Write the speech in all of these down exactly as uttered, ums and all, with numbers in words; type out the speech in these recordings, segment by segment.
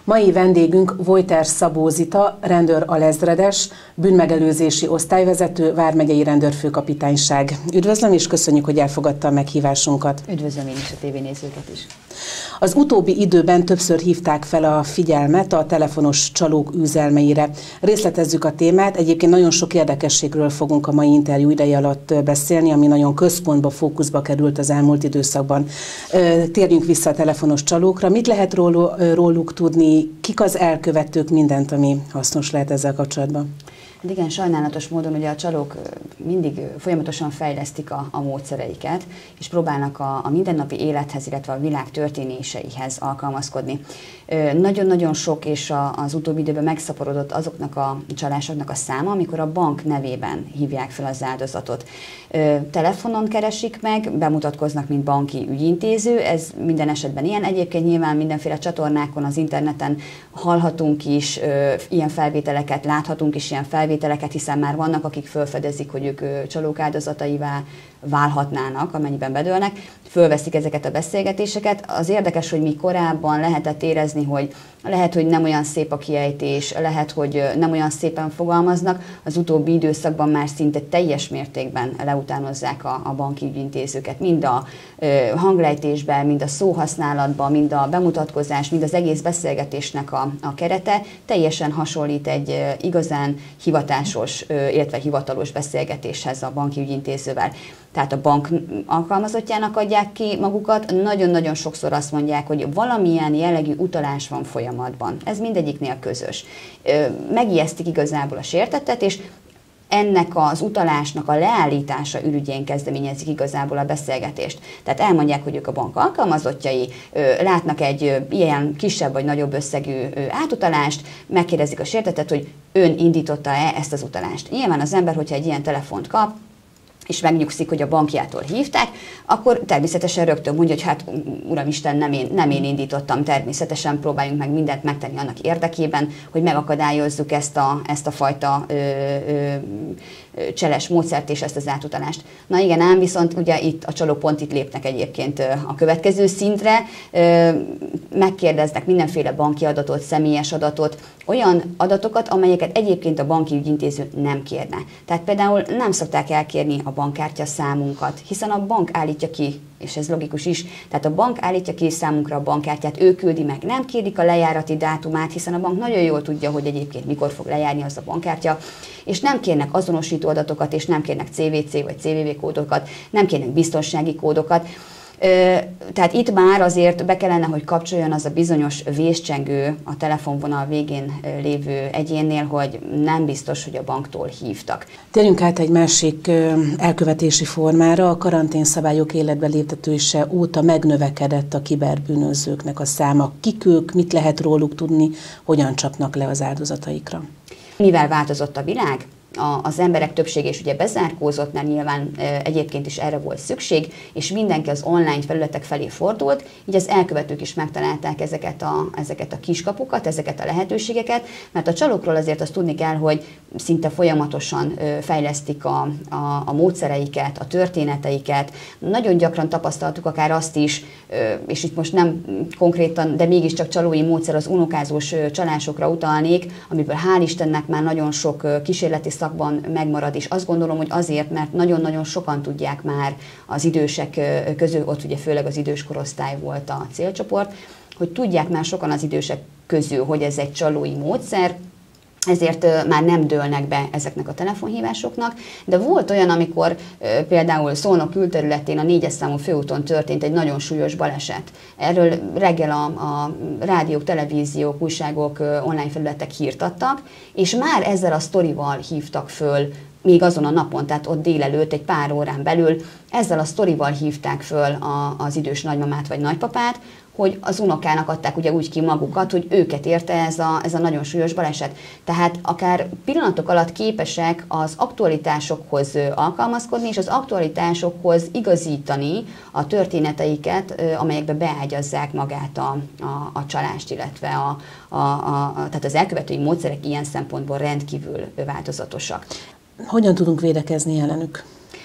Mai vendégünk Vojter Szabó Zita, rendőr alezredes, bűnmegelőzési osztályvezető, Vármegyei Rendőrfőkapitányság. Üdvözlöm és köszönjük, hogy elfogadta a meghívásunkat. Üdvözlöm én is a tévénézőket is. Az utóbbi időben többször hívták fel a figyelmet a telefonos csalók üzelmeire. Részletezzük a témát, egyébként nagyon sok érdekességről fogunk a mai interjú ideje alatt beszélni, ami nagyon központba, fókuszba került az elmúlt időszakban. Térjünk vissza a telefonos csalókra. Mit lehet róluk tudni, kik az elkövetők, mindent, ami hasznos lehet ezzel kapcsolatban? Igen, sajnálatos módon ugye a csalók mindig folyamatosan fejlesztik a, a módszereiket, és próbálnak a, a mindennapi élethez, illetve a világ történéseihez alkalmazkodni. Nagyon-nagyon sok, és a, az utóbbi időben megszaporodott azoknak a csalásoknak a száma, amikor a bank nevében hívják fel az áldozatot. Telefonon keresik meg, bemutatkoznak, mint banki ügyintéző, ez minden esetben ilyen. Egyébként nyilván mindenféle csatornákon, az interneten hallhatunk is ilyen felvételeket, láthatunk is ilyen felvételeket, hiszen már vannak, akik felfedezik, hogy ők csalók áldozataivá válhatnának, amennyiben bedőlnek, fölveszik ezeket a beszélgetéseket. Az érdekes, hogy mi korábban lehetett érezni, hogy lehet, hogy nem olyan szép a kiejtés, lehet, hogy nem olyan szépen fogalmaznak, az utóbbi időszakban már szinte teljes mértékben leutánozzák a, a banki ügyintézőket, mind a ö, hanglejtésben, mind a szóhasználatban, mind a bemutatkozás, mind az egész beszélgetésnek a, a kerete teljesen hasonlít egy ö, igazán hivatásos, ö, illetve hivatalos beszélgetéshez a banki ügyintézővel. Tehát a bank alkalmazottjának adják ki magukat, nagyon-nagyon sokszor azt mondják, hogy valamilyen jellegű utalás van folyamatban. Ez mindegyiknél közös. Megijesztik igazából a sértettet, és ennek az utalásnak a leállítása ürügyén kezdeményezik igazából a beszélgetést. Tehát elmondják, hogy ők a bank alkalmazottjai, látnak egy ilyen kisebb vagy nagyobb összegű átutalást, megkérdezik a sértettet, hogy ön indította-e ezt az utalást. Nyilván az ember, hogyha egy ilyen telefont kap, és megnyugszik, hogy a bankjától hívták, akkor természetesen rögtön mondja, hogy hát uramisten, nem én, nem én indítottam, természetesen próbáljunk meg mindent megtenni annak érdekében, hogy megakadályozzuk ezt a, ezt a fajta ö, ö, cseles módszert és ezt az átutalást. Na igen, ám viszont ugye itt a csalók pont itt lépnek egyébként a következő szintre, megkérdeznek mindenféle banki adatot, személyes adatot, olyan adatokat, amelyeket egyébként a banki ügyintéző nem kérne. Tehát például nem szokták elkérni a bankkártya számunkat, hiszen a bank állítja ki, és ez logikus is, tehát a bank állítja ki számunkra a bankkártyát, ő küldi meg, nem kérik a lejárati dátumát, hiszen a bank nagyon jól tudja, hogy egyébként mikor fog lejárni az a bankkártya, és nem kérnek azonosító adatokat, és nem kérnek cé vé cé vagy cé vé vé kódokat, nem kérnek biztonsági kódokat. Tehát itt már azért be kellene, hogy kapcsoljon az a bizonyos vészcsengő a telefonvonal végén lévő egyénnél, hogy nem biztos, hogy a banktól hívtak. Térjünk át egy másik elkövetési formára. A karanténszabályok életbe léptetése óta megnövekedett a kiberbűnözőknek a száma. Kik ők, mit lehet róluk tudni, hogyan csapnak le az áldozataikra? Mivel változott a világ? Az emberek többsége is ugye bezárkózott, mert nyilván egyébként is erre volt szükség, és mindenki az online felületek felé fordult, így az elkövetők is megtalálták ezeket a, ezeket a kiskapukat, ezeket a lehetőségeket, mert a csalókról azért azt tudni kell, hogy szinte folyamatosan fejlesztik a, a, a módszereiket, a történeteiket. Nagyon gyakran tapasztaltuk akár azt is, és itt most nem konkrétan, de mégiscsak csalói módszer, az unokázós csalásokra utalnék, amiből hál' Istennek már nagyon sok kísérleti szakban megmarad, és azt gondolom, hogy azért, mert nagyon-nagyon sokan tudják már az idősek közül, ott ugye főleg az idős korosztály volt a célcsoport, hogy tudják már sokan az idősek közül, hogy ez egy csalói módszer, ezért már nem dőlnek be ezeknek a telefonhívásoknak, de volt olyan, amikor például Szolnok külterületén a négyes számú főúton történt egy nagyon súlyos baleset. Erről reggel a, a rádiók, televíziók, újságok, online felületek hírt adtak, és már ezzel a sztorival hívtak föl még azon a napon, tehát ott délelőtt, egy pár órán belül, ezzel a sztorival hívták föl a, az idős nagymamát vagy nagypapát, hogy az unokának adták ugye úgy ki magukat, hogy őket érte ez a, ez a nagyon súlyos baleset. Tehát akár pillanatok alatt képesek az aktualitásokhoz alkalmazkodni, és az aktualitásokhoz igazítani a történeteiket, amelyekbe beágyazzák magát a, a, a csalást, illetve a, a, a, tehát az elkövetői módszerek ilyen szempontból rendkívül változatosak. Hogyan tudunk védekezni ellenük?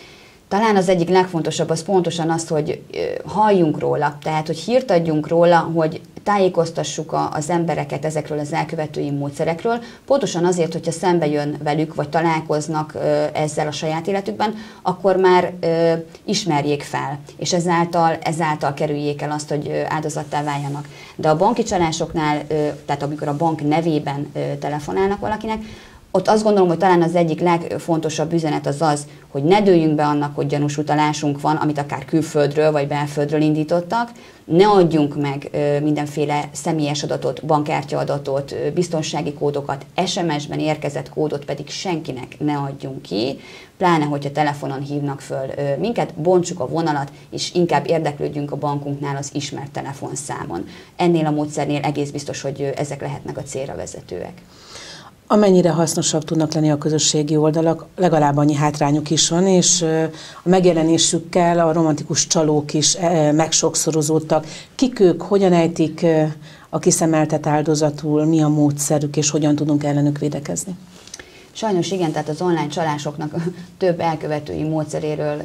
Talán az egyik legfontosabb az pontosan az, hogy halljunk róla, tehát hogy hírt adjunk róla, hogy tájékoztassuk a, az embereket ezekről az elkövetői módszerekről, pontosan azért, hogyha szembe jön velük, vagy találkoznak ö, ezzel a saját életükben, akkor már ö, ismerjék fel, és ezáltal, ezáltal kerüljék el azt, hogy ö, áldozattá váljanak. De a banki csalásoknál, ö, tehát amikor a bank nevében ö, telefonálnak valakinek, ott azt gondolom, hogy talán az egyik legfontosabb üzenet az az, hogy ne dőljünk be annak, hogy gyanús utalásunk van, amit akár külföldről vagy belföldről indítottak, ne adjunk meg ö, mindenféle személyes adatot, bankkártyaadatot, ö, biztonsági kódokat, es em es-ben érkezett kódot pedig senkinek ne adjunk ki, pláne, hogyha telefonon hívnak föl ö, minket, bontsuk a vonalat, és inkább érdeklődjünk a bankunknál az ismert telefonszámon. Ennél a módszernél egész biztos, hogy ö, ezek lehetnek a célra vezetőek. Amennyire hasznosabb tudnak lenni a közösségi oldalak, legalább annyi hátrányuk is van, és a megjelenésükkel a romantikus csalók is megsokszorozódtak. Kik ők, hogyan ejtik a kiszemeltet áldozatul, mi a módszerük, és hogyan tudunk ellenük védekezni? Sajnos igen, tehát az online csalásoknak több elkövetői módszeréről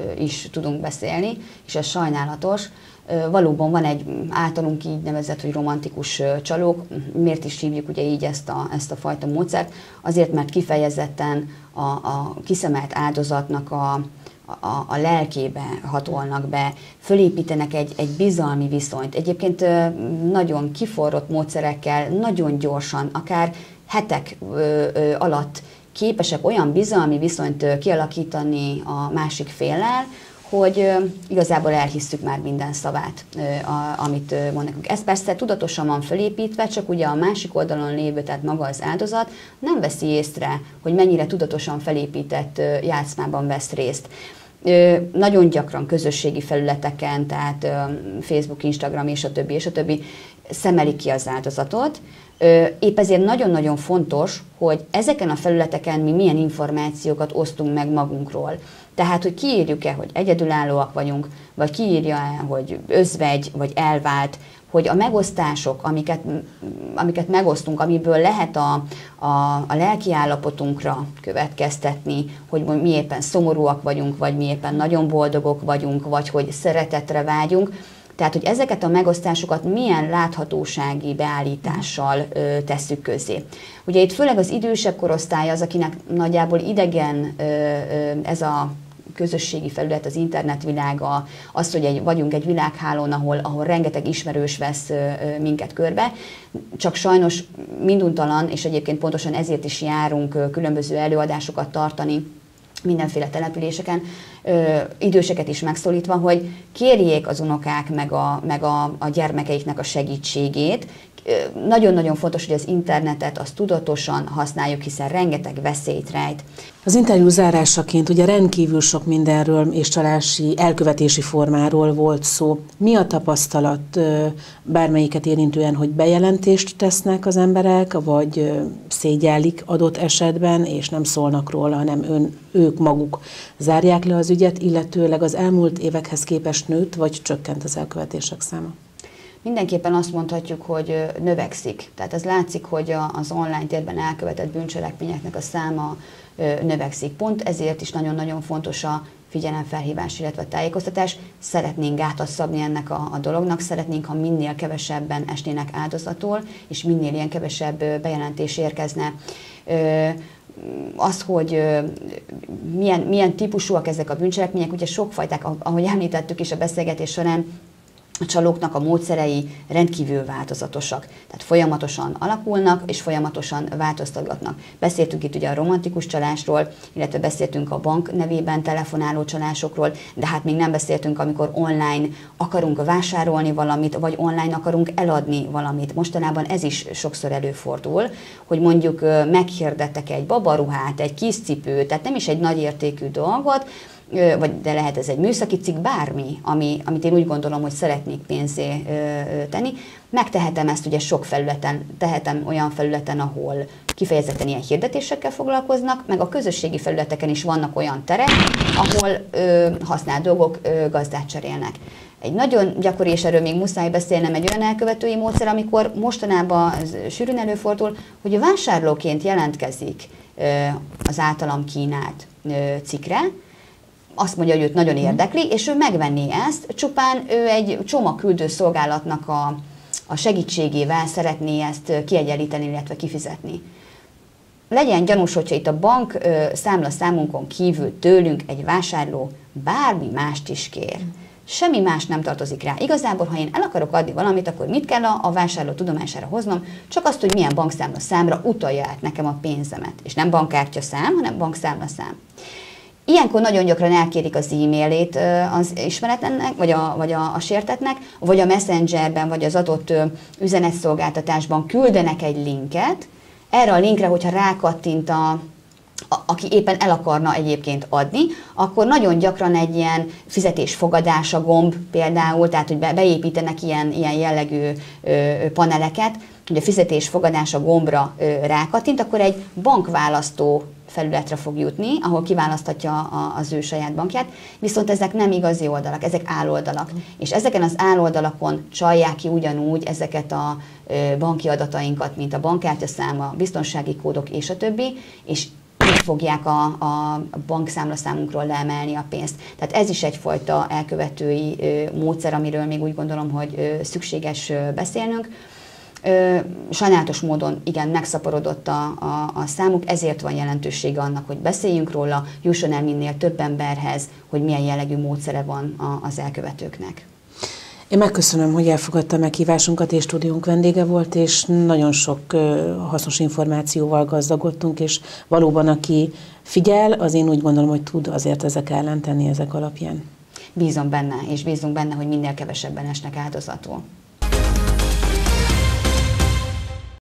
is tudunk beszélni, és ez sajnálatos. Valóban van egy általunk így nevezett, hogy romantikus csalók. Miért is hívjuk ugye így ezt a, ezt a fajta módszert? Azért, mert kifejezetten a, a kiszemelt áldozatnak a, a, a lelkébe hatolnak be, fölépítenek egy, egy bizalmi viszonyt. Egyébként nagyon kiforrott módszerekkel, nagyon gyorsan, akár hetek alatt képesek olyan bizalmi viszonyt kialakítani a másik féllel, hogy igazából elhisszük már minden szavát, amit mond nekünk. Ez persze tudatosan van felépítve, csak ugye a másik oldalon lévő, tehát maga az áldozat nem veszi észre, hogy mennyire tudatosan felépített játszmában vesz részt. Nagyon gyakran közösségi felületeken, tehát Facebook, Instagram és a többi, és a többi szemelik ki az áldozatot. Épp ezért nagyon-nagyon fontos, hogy ezeken a felületeken mi milyen információkat osztunk meg magunkról. Tehát, hogy kiírjuk-e, hogy egyedülállóak vagyunk, vagy kiírja-e, hogy özvegy, vagy elvált, hogy a megosztások, amiket, amiket megosztunk, amiből lehet a, a, a lelki állapotunkra következtetni, hogy mi éppen szomorúak vagyunk, vagy mi éppen nagyon boldogok vagyunk, vagy hogy szeretetre vágyunk. Tehát, hogy ezeket a megosztásokat milyen láthatósági beállítással ö, tesszük közzé. Ugye itt főleg az idősebb korosztály az, akinek nagyjából idegen ö, ö, ez a közösségi felület, az internetvilága, az, hogy egy, vagyunk egy világhálón, ahol, ahol rengeteg ismerős vesz ö, minket körbe, csak sajnos minduntalan, és egyébként pontosan ezért is járunk ö, különböző előadásokat tartani mindenféle településeken, ö, időseket is megszólítva, hogy kérjék az unokák meg a, meg a, a gyermekeiknek a segítségét. Nagyon-nagyon fontos, hogy az internetet azt tudatosan használjuk, hiszen rengeteg veszélyt rejt. Az interjú zárásaként ugye rendkívül sok mindenről és csalási, elkövetési formáról volt szó. Mi a tapasztalat bármelyiket érintően, hogy bejelentést tesznek az emberek, vagy szégyellik adott esetben, és nem szólnak róla, hanem ön, ők maguk zárják le az ügyet, illetőleg az elmúlt évekhez képest nőtt, vagy csökkent az elkövetések száma? Mindenképpen azt mondhatjuk, hogy növekszik. Tehát ez látszik, hogy az online térben elkövetett bűncselekményeknek a száma növekszik. Pont ezért is nagyon-nagyon fontos a figyelemfelhívás, illetve a tájékoztatás. Szeretnénk gátat szabni ennek a, a dolognak, szeretnénk, ha minél kevesebben esnének áldozatul, és minél ilyen kevesebb bejelentés érkezne. Az, hogy milyen, milyen típusúak ezek a bűncselekmények, ugye sokfajták, ahogy említettük is a beszélgetés során, a csalóknak a módszerei rendkívül változatosak. Tehát folyamatosan alakulnak, és folyamatosan változtatnak. Beszéltünk itt ugye a romantikus csalásról, illetve beszéltünk a bank nevében telefonáló csalásokról, de hát még nem beszéltünk, amikor online akarunk vásárolni valamit, vagy online akarunk eladni valamit. Mostanában ez is sokszor előfordul, hogy mondjuk meghirdettek egy babaruhát, egy kis cipőt, tehát nem is egy nagy értékű dolgot, vagy de lehet ez egy műszaki cikk, bármi, ami, amit én úgy gondolom, hogy szeretnék pénzé tenni, megtehetem ezt ugye sok felületen, tehetem olyan felületen, ahol kifejezetten ilyen hirdetésekkel foglalkoznak, meg a közösségi felületeken is vannak olyan terek, ahol ö, használt dolgok ö, gazdát cserélnek. Egy nagyon gyakori, és erről még muszáj beszélnem, egy olyan elkövetői módszer, amikor mostanában sűrűn előfordul, hogy a vásárlóként jelentkezik ö, az általam kínált ö, cikkre, azt mondja, hogy őt nagyon érdekli, és ő megvenné ezt, csupán ő egy csomagküldő szolgálatnak a, a segítségével szeretné ezt kiegyenlíteni, illetve kifizetni. Legyen gyanús, hogyha itt a bank ö, számlaszámunkon kívül tőlünk egy vásárló bármi mást is kér. Semmi más nem tartozik rá. Igazából, ha én el akarok adni valamit, akkor mit kell a, a vásárló tudomására hoznom? Csak azt, hogy milyen bankszámla számra utalja át nekem a pénzemet. És nem bankkártya szám, hanem bankszámla szám. Ilyenkor nagyon gyakran elkérik az e-mailét az ismeretlennek, vagy, a, vagy a, a sértetnek, vagy a Messengerben, vagy az adott üzenetszolgáltatásban küldenek egy linket. Erre a linkre, hogyha rákattint a, a, aki éppen el akarna egyébként adni, akkor nagyon gyakran egy ilyen fizetésfogadása gomb például, tehát hogy be, beépítenek ilyen, ilyen jellegű ö, paneleket, hogy a fizetésfogadása gombra ö, rákattint, akkor egy bankválasztó felületre fog jutni, ahol kiválaszthatja az ő saját bankját, viszont ezek nem igazi oldalak, ezek áloldalak. Mm. És ezeken az áloldalakon csalják ki ugyanúgy ezeket a banki adatainkat, mint a bankkártyaszáma, biztonsági kódok és a többi, és így fogják a, a bankszámlaszámunkról leemelni a pénzt. Tehát ez is egyfajta elkövetői módszer, amiről még úgy gondolom, hogy szükséges beszélnünk. Ö, sajnálatos módon igen, megszaporodott a, a, a számuk, ezért van jelentősége annak, hogy beszéljünk róla, jusson el minél több emberhez, hogy milyen jellegű módszere van a, az elkövetőknek. Én megköszönöm, hogy elfogadta meghívásunkat, és stúdiónk vendége volt, és nagyon sok uh, hasznos információval gazdagodtunk, és valóban aki figyel, az én úgy gondolom, hogy tud azért ezek ellen tenni ezek alapján. Bízom benne, és bízunk benne, hogy minél kevesebben esnek áldozatul.